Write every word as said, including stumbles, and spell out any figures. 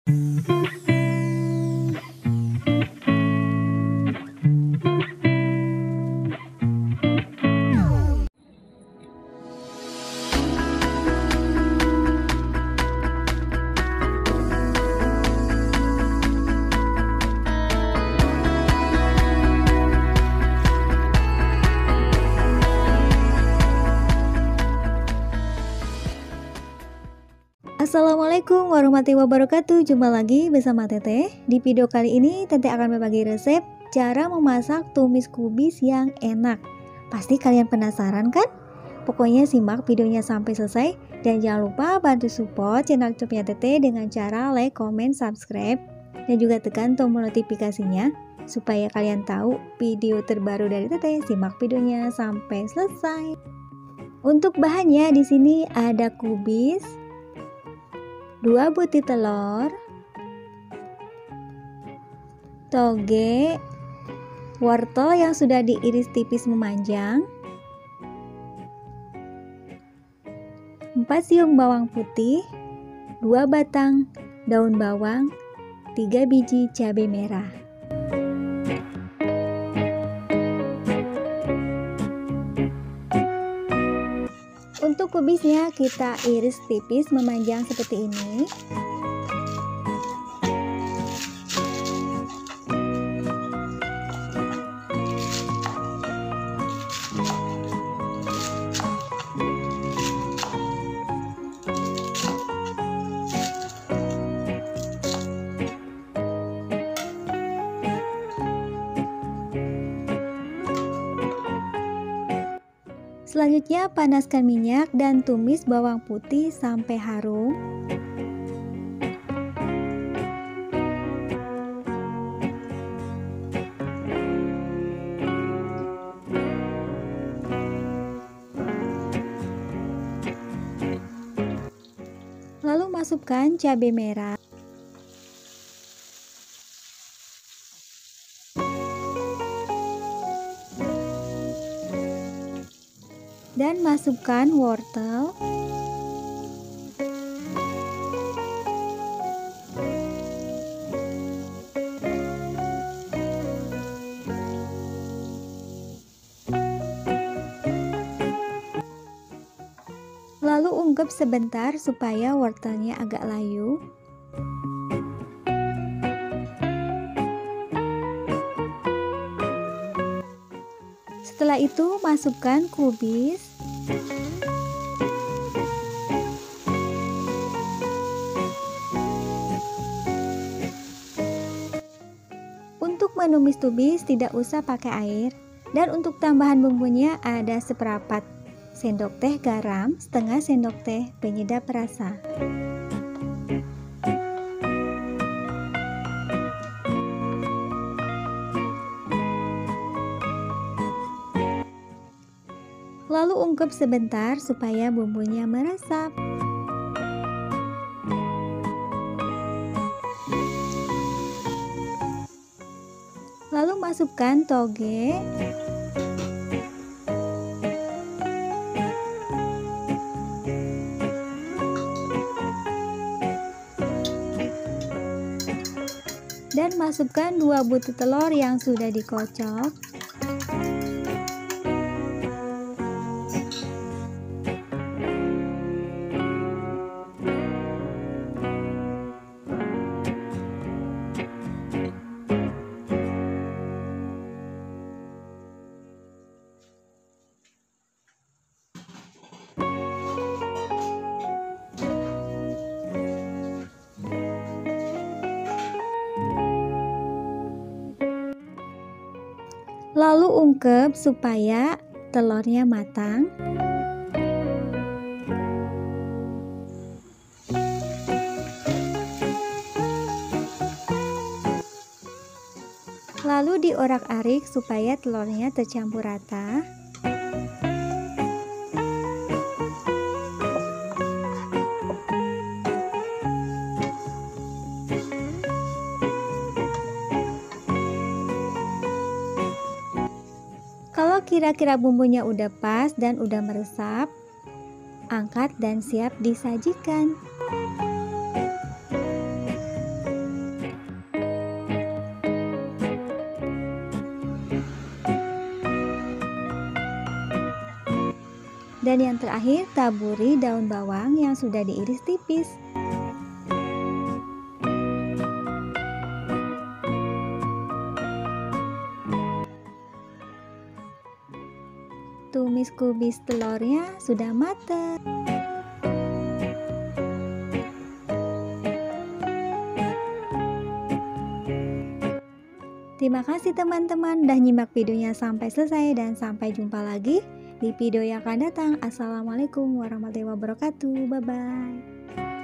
Assalamualaikum warahmatullahi wabarakatuh. Jumpa lagi bersama Teteh. Di video kali ini Teteh akan berbagi resep cara memasak tumis kubis yang enak. Pasti kalian penasaran kan? Pokoknya simak videonya sampai selesai. Dan jangan lupa bantu support channel YouTube-nya Teteh dengan cara like, comment, subscribe, dan juga tekan tombol notifikasinya supaya kalian tahu video terbaru dari Teteh. Simak videonya sampai selesai. Untuk bahannya di sini ada kubis, dua butir telur, toge, wortel yang sudah diiris tipis memanjang, empat siung bawang putih, dua batang daun bawang, tiga biji cabai merah. Untuk kubisnya kita iris tipis memanjang seperti ini. Selanjutnya panaskan minyak dan tumis bawang putih sampai harum. Lalu masukkan cabai merah. Dan masukkan wortel, lalu ungkep sebentar supaya wortelnya agak layu. Setelah itu masukkan kubis. Untuk menumis kubis tidak usah pakai air. Dan untuk tambahan bumbunya ada seperempat sendok teh garam, setengah sendok teh penyedap rasa. Lalu ungkep sebentar supaya bumbunya meresap. Lalu masukkan toge, dan masukkan dua butir telur yang sudah dikocok. Lalu ungkep supaya telurnya matang. Lalu diorak-arik supaya telurnya tercampur rata. Kalau kira-kira bumbunya udah pas dan udah meresap, angkat dan siap disajikan. Dan yang terakhir, taburi daun bawang yang sudah diiris tipis. Tumis kubis telurnya sudah matang. Terima kasih teman-teman udah nyimak videonya sampai selesai, dan sampai jumpa lagi di video yang akan datang. Assalamualaikum warahmatullahi wabarakatuh. Bye bye.